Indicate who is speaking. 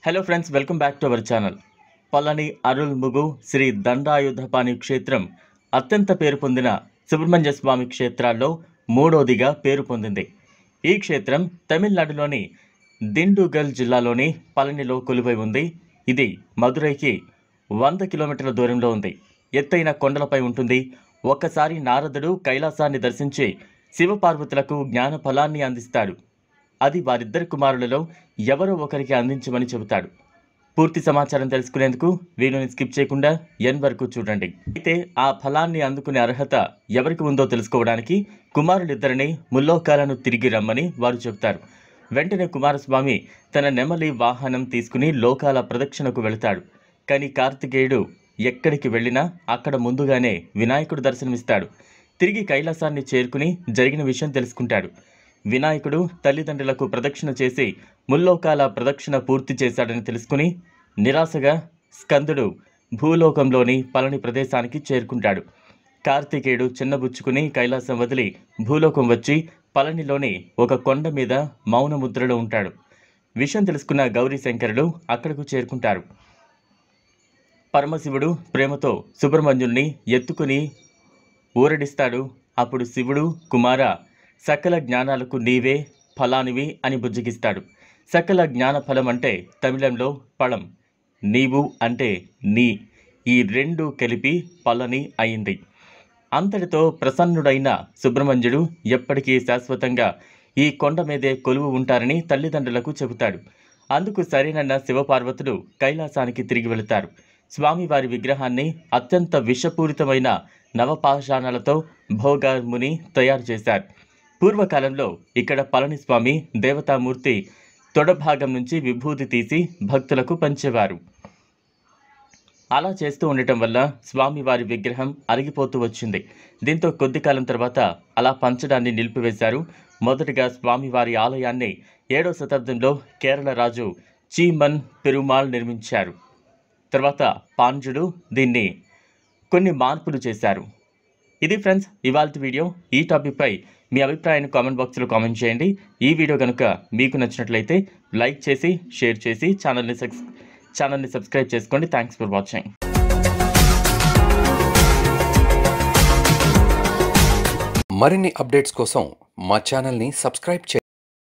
Speaker 1: Hello friends, welcome back to our channel. Palani Arulmigu Sri Dandayudhapani క్షేత్రం అత్యంత పేరు పొందిన సుబ్రహ్మణ్య స్వామి క్షేత్రాల్లో మూడోదిగా పేరు పొందింది. ఈ క్షేత్రం తమిళనాడులోని దిండుగల్ జిల్లాలోని పళనిలో కొలువై ఉంది. ఇది మదురైకి 100 కిలోమీటర్ల దూరంలో ఉంది. ఎత్తైన కొండలపై ఉంటుంది. ఒక్కసారి నారదుడు కైలాసాన్ని దర్శించి శివపార్వతులకు జ్ఞాన ఫలాన్ని అందిస్తాడు. అది వారిద్దరి కుమారులలో ఎవరో ఒకరికి అందించమని చెబుతాడు. పూర్తి సమాచారం తెలుసుకునేందుకు వీడియోని స్కిప్ చేయకుండా ఎండ్ వరకు చూడండి. అయితే ఆ ఫలాన్ని అందుకునే అర్హత ఎవరికి ఉందో తెలుసుకోవడానికి కుమారులిద్దరిని ముల్లోకాలను తిరిగి రమ్మని వారు చెబుతారు. వెంటనే కుమారస్వామి తన నెమలి వాహనం తీసుకుని లోకాల ప్రదక్షిణకు వెళతాడు. కానీ కార్తికేయుడు ఎక్కడికి వెళ్ళినా అక్కడ ముందుగానే వినాయకుడు దర్శనమిస్తాడు. తిరిగి కైలాసాన్ని చేరుకుని జరిగిన విషయం తెలుసుకుంటాడు. వినాయకుడు తల్లిదండ్రులకు ప్రదక్షిణ చేసి ముల్లోకాల ప్రదక్షిణ పూర్తి చేశాడని తెలుసుకుని నిరాశగా స్కందుడు భూలోకంలోని పళని ప్రదేశానికి చేరుకుంటాడు. కార్తికేయుడు చిన్నబుచ్చుకుని కైలాసం వదిలి భూలోకం వచ్చి పళనిలోని ఒక కొండ మీద మౌనముద్రలో ఉంటాడు. విషయం తెలుసుకున్న గౌరీ శంకరులు అక్కడకు చేరుకుంటారు. పరమశివుడు ప్రేమతో సుబ్రహ్మణ్యుణ్ణి ఎత్తుకుని ఊరడిస్తాడు. అప్పుడు శివుడు, కుమార, సకల జ్ఞానాలకు నీవే ఫలానివి అని బుజ్జగిస్తాడు. సకల జ్ఞాన ఫలం అంటే తమిళంలో పళం, నీవు అంటే నీ, ఈ రెండు కలిపి పళని అయింది. అంతటితో ప్రసన్నుడైన సుబ్రహ్మణ్యుడు ఎప్పటికీ శాశ్వతంగా ఈ కొండ మీదే కొలువు ఉంటారని తల్లిదండ్రులకు చెబుతాడు. అందుకు సరేనన్న శివపార్వతులు కైలాసానికి తిరిగి వెళతారు. స్వామివారి విగ్రహాన్ని అత్యంత విషపూరితమైన నవపాషాణాలతో భోగార్ముని తయారు చేశారు. పూర్వకాలంలో ఇక్కడ పళనిస్వామి దేవతామూర్తి తొడభాగం నుంచి విభూతి తీసి భక్తులకు పంచేవారు. అలా చేస్తూ ఉండటం వల్ల స్వామివారి విగ్రహం అరిగిపోతూ వచ్చింది. దీంతో కొద్ది కాలం తర్వాత అలా పంచడాన్ని నిలిపివేశారు. మొదటగా స్వామివారి ఆలయాన్ని 7వ శతాబ్దంలో కేరళ రాజు చీమన్ పెరుమాళ్ నిర్మించారు. తర్వాత పాండ్యుడు దీన్ని కొన్ని మార్పులు చేశారు. ఇది ఫ్రెండ్స్ ఇవాల్టి వీడియో. ఈ టాపిక్పై మీ అభిప్రాయాన్ని కామెంట్ బాక్స్లో కామెంట్ చేయండి. ఈ వీడియో కనుక మీకు నచ్చినట్లయితే లైక్ చేసి షేర్ చేసి ఛానల్ని సబ్స్క్రైబ్ చేసుకోండి. Thanks for watching.
Speaker 2: మరిన్ని అప్డేట్స్ కోసం మా ఛానల్ని సబ్స్క్రైబ్ చేయండి.